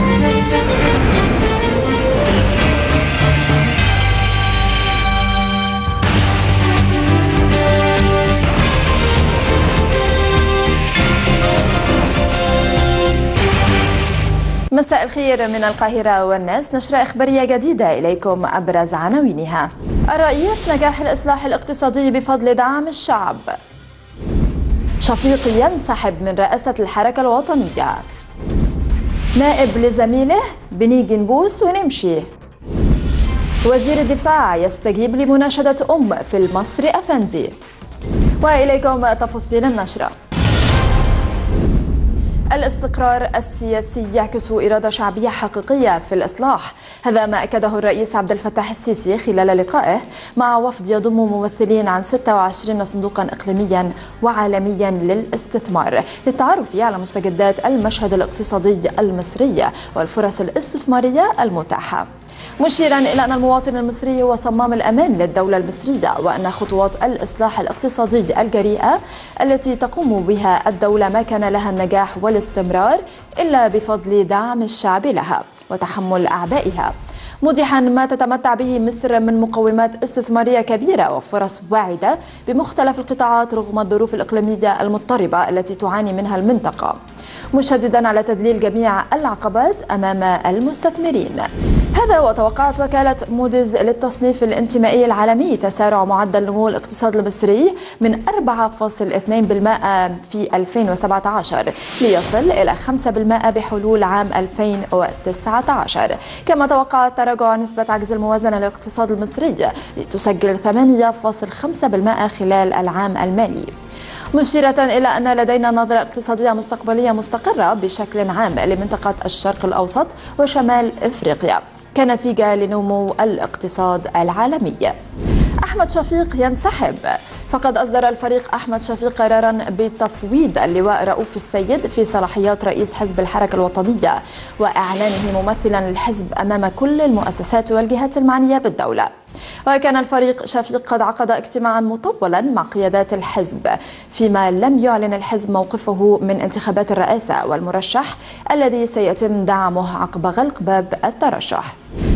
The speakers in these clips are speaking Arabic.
مساء الخير من القاهرة والناس، نشرة إخبارية جديدة إليكم. أبرز عناوينها: الرئيس: نجاح الإصلاح الاقتصادي بفضل دعم الشعب. شفيق ينسحب من رئاسة الحركة الوطنية. نائب لزميله: بنيجي نبوس ونمشي. وزير الدفاع يستجيب لمناشدة في المصري أفندي. وإليكم تفاصيل النشرة. الاستقرار السياسي يعكس إرادة شعبية حقيقية في الإصلاح، هذا ما أكده الرئيس عبد الفتاح السيسي خلال لقائه مع وفد يضم ممثلين عن 26 صندوقا إقليميا وعالميا للاستثمار للتعرف على مستجدات المشهد الاقتصادي المصري والفرص الاستثمارية المتاحة، مشيرا إلى أن المواطن المصري هو صمام الأمان للدولة المصرية، وأن خطوات الإصلاح الاقتصادي الجريئة التي تقوم بها الدولة ما كان لها النجاح والاستمرار إلا بفضل دعم الشعب لها وتحمل أعبائها، موضحا ما تتمتع به مصر من مقومات استثمارية كبيرة وفرص واعدة بمختلف القطاعات رغم الظروف الإقليمية المضطربة التي تعاني منها المنطقة، مشددا على تذليل جميع العقبات أمام المستثمرين. هذا وتوقعت وكالة موديز للتصنيف الانتمائي العالمي تسارع معدل نمو الاقتصاد المصري من 4.2% في 2017 ليصل إلى 5% بحلول عام 2019، كما توقعت تراجع نسبة عجز الموازنة للاقتصاد المصري لتسجل 8.5% خلال العام المالي، مشيرة إلى أن لدينا نظرة اقتصادية مستقبلية مستقرة بشكل عام لمنطقة الشرق الأوسط وشمال إفريقيا كنتيجة لنمو الاقتصاد العالمي. أحمد شفيق ينسحب. فقد أصدر الفريق أحمد شفيق قرارا بتفويض اللواء رؤوف السيد في صلاحيات رئيس حزب الحركة الوطنية وإعلانه ممثلا للحزب أمام كل المؤسسات والجهات المعنية بالدولة. وكان الفريق شفيق قد عقد اجتماعا مطولا مع قيادات الحزب، فيما لم يعلن الحزب موقفه من انتخابات الرئاسة والمرشح الذي سيتم دعمه عقب غلق باب الترشح.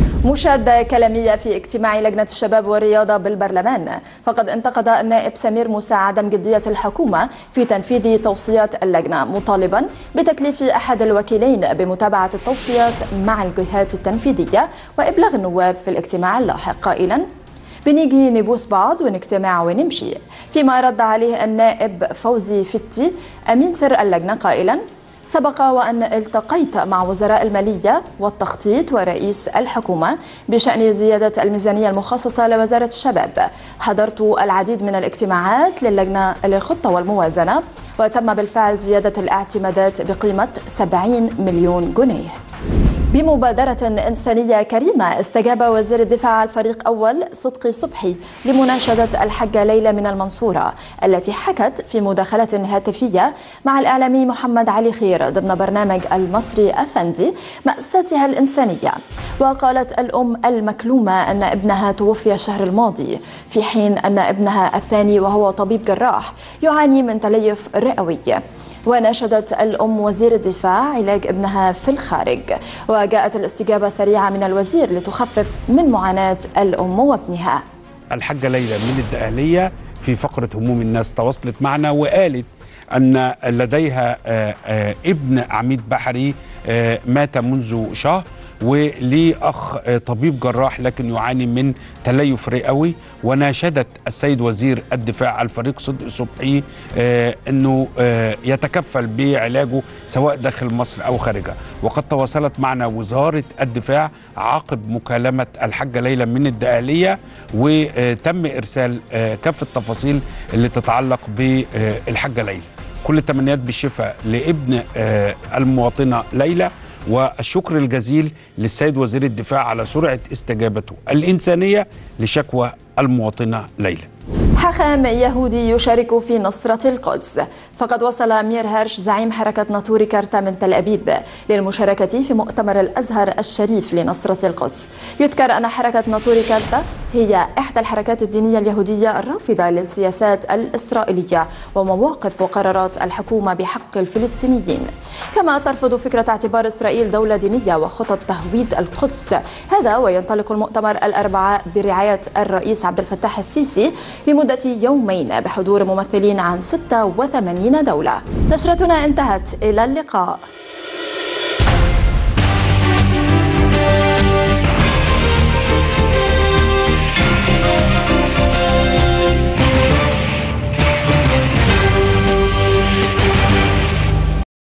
مشادة كلامية في اجتماع لجنة الشباب والرياضة بالبرلمان، فقد انتقد النائب سمير موسى عدم جدية الحكومة في تنفيذ توصيات اللجنة، مطالبا بتكليف أحد الوكيلين بمتابعة التوصيات مع الجهات التنفيذية وإبلاغ النواب في الاجتماع اللاحق، قائلا: بنيجي نبوس بعض ونجتمع ونمشي. فيما رد عليه النائب فوزي فتي أمين سر اللجنة قائلا: سبق وأن التقيت مع وزراء المالية والتخطيط ورئيس الحكومة بشأن زيادة الميزانية المخصصة لوزارة الشباب، حضرت العديد من الاجتماعات للجنة للخطة والموازنة، وتم بالفعل زيادة الاعتمادات بقيمة 70 مليون جنيه. بمبادرة إنسانية كريمة استجاب وزير الدفاع الفريق أول صدقي صبحي لمناشدة الحاجة ليلى من المنصورة التي حكت في مداخلة هاتفية مع الإعلامي محمد علي خير ضمن برنامج المصري أفندي مأساتها الإنسانية. وقالت الأم المكلومة أن ابنها توفي الشهر الماضي، في حين أن ابنها الثاني وهو طبيب جراح يعاني من تليف رئوي. وناشدت الأم وزير الدفاع علاج ابنها في الخارج، وجاءت الاستجابة سريعة من الوزير لتخفف من معاناة الأم وابنها. الحاجة ليلى من الدقهلية في فقرة هموم الناس تواصلت معنا وقالت أن لديها ابن عميد بحري مات منذ شهر، وليه أخ طبيب جراح لكن يعاني من تليف رئوي، وناشدت السيد وزير الدفاع الفريق صدقي صبحي أنه يتكفل بعلاجه سواء داخل مصر أو خارجها. وقد تواصلت معنا وزارة الدفاع عقب مكالمة الحاجة ليلى من الدقهلية، وتم إرسال كافة التفاصيل اللي تتعلق بالحاجة ليلى. كل التمنيات بالشفاء لابن المواطنة ليلى، والشكر الجزيل للسيد وزير الدفاع على سرعة استجابته الإنسانية لشكوى المواطنة ليلى. حاخام يهودي يشارك في نصرة القدس. فقد وصل مير هيرش زعيم حركة ناطوري كارتا من تل أبيب للمشاركة في مؤتمر الأزهر الشريف لنصرة القدس. يذكر أن حركة ناطوري كارتا هي إحدى الحركات الدينية اليهودية الرافضة للسياسات الإسرائيلية ومواقف وقرارات الحكومة بحق الفلسطينيين، كما ترفض فكرة اعتبار إسرائيل دولة دينية وخطط تهويد القدس. هذا وينطلق المؤتمر الأربعاء برعاية الرئيس عبد الفتاح السيسي لمدة يومين بحضور ممثلين عن 86 دولة. نشرتنا انتهت، إلى اللقاء.